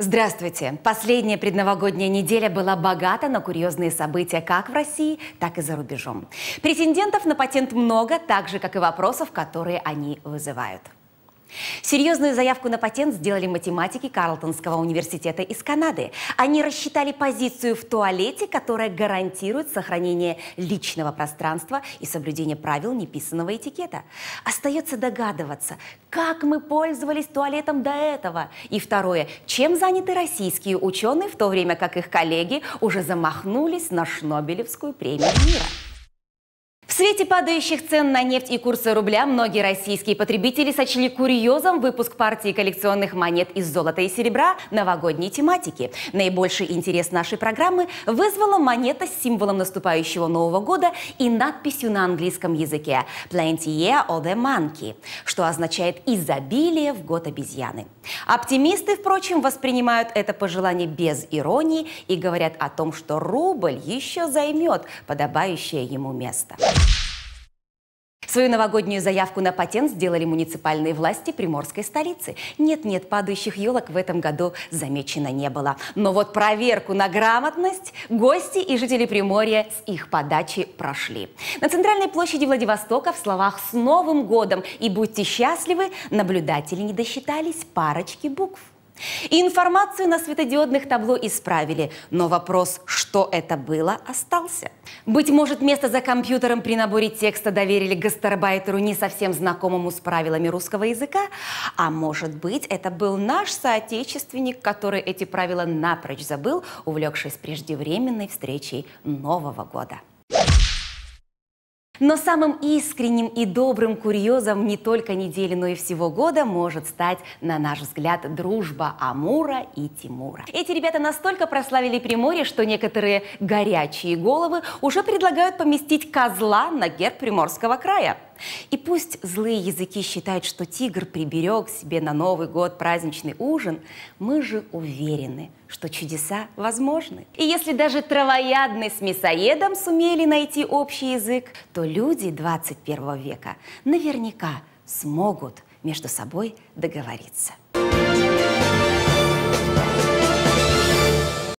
Здравствуйте! Последняя предновогодняя неделя была богата на курьезные события как в России, так и за рубежом. Претендентов на патент много, так же, как и вопросов, которые они вызывают. Серьезную заявку на патент сделали математики Карлтонского университета из Канады. Они рассчитали позицию в туалете, которая гарантирует сохранение личного пространства и соблюдение правил неписанного этикета. Остается догадываться, как мы пользовались туалетом до этого. И второе, чем заняты российские ученые, в то время как их коллеги уже замахнулись на Шнобелевскую премию мира. В свете падающих цен на нефть и курса рубля многие российские потребители сочли курьезом выпуск партии коллекционных монет из золота и серебра новогодней тематики. Наибольший интерес нашей программы вызвала монета с символом наступающего Нового года и надписью на английском языке «Plenty year of the monkey», что означает «изобилие в год обезьяны». Оптимисты, впрочем, воспринимают это пожелание без иронии и говорят о том, что рубль еще займет подобающее ему место. Свою новогоднюю заявку на патент сделали муниципальные власти приморской столицы. Нет-нет, падающих елок в этом году замечено не было. Но вот проверку на грамотность гости и жители Приморья с их подачи прошли. На центральной площади Владивостока в словах «С Новым годом» и «Будьте счастливы» наблюдатели не досчитались парочки букв. Информацию на светодиодных табло исправили, но вопрос, что это было, остался. Быть может, место за компьютером при наборе текста доверили гастарбайтеру, не совсем знакомому с правилами русского языка, а может быть, это был наш соотечественник, который эти правила напрочь забыл, увлекшись преждевременной встречей Нового года. Но самым искренним и добрым курьезом не только недели, но и всего года может стать, на наш взгляд, дружба Амура и Тимура. Эти ребята настолько прославили Приморье, что некоторые горячие головы уже предлагают поместить козла на герб Приморского края. И пусть злые языки считают, что тигр приберег себе на Новый год праздничный ужин, мы же уверены, что чудеса возможны. И если даже травоядный с мясоедом сумели найти общий язык, то люди 21 века наверняка смогут между собой договориться.